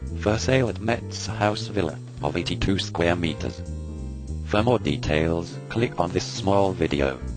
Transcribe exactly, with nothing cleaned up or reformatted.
For sale at Metz House Villa, of eighty-two square meters. For more details, click on this small video.